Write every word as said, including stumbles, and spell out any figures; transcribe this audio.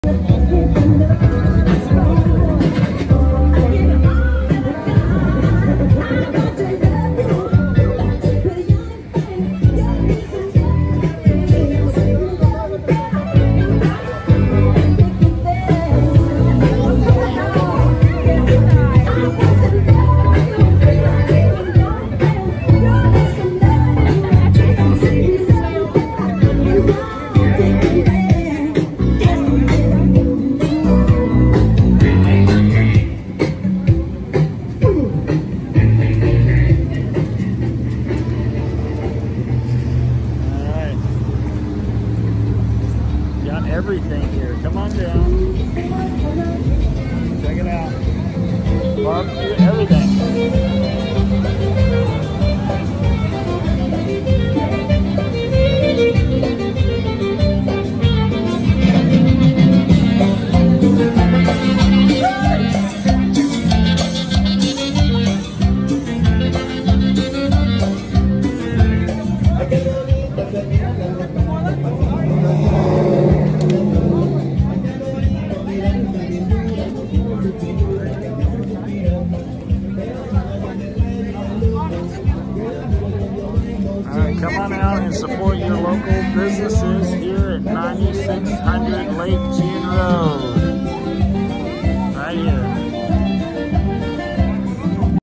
Everything here. Come on down. Check it out. Barbecue, everything. Come on out and support your local businesses here at ninety-six hundred Lake Jean Road.